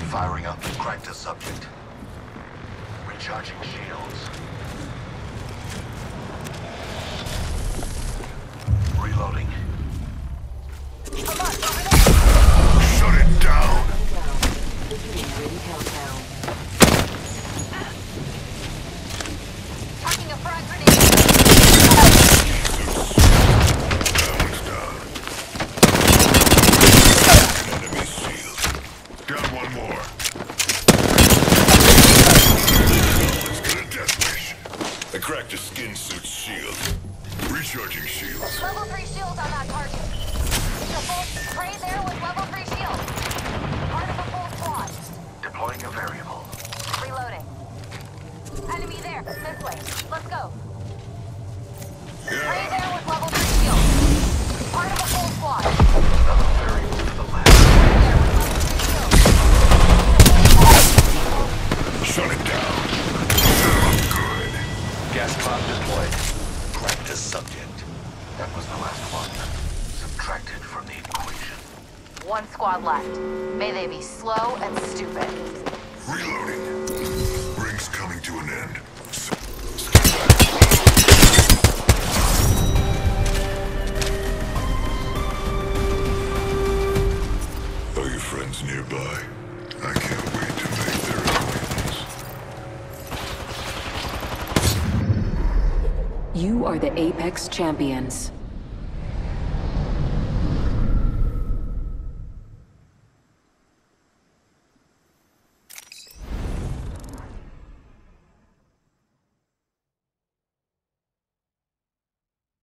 Firing up. Cracked a subject. Recharging shields. Reloading. Shut it down! Tucking a frag grenade. That one's down. Enemy shield. Got one more. Let's get a death wish. I cracked a skin suit's shield. Recharging shields. Level 3 shield on that target. The full spray there with level 3 shield. Part of a full squad. Deploying a variable. Reloading. Enemy there. This way. Let's go. Spray there with level 3 shield. Part of a full squad. Another variable to the left. There with level 3 shield. Shut it down. Good. Gas pod deployed. Cracked a subject. That was the last one. Subtracted from the equation. One squad left. May they be slow and stupid. Reloading. Ring's coming to an end. Are your friends nearby? I can't wait to make their acquaintance. You are the Apex Champions.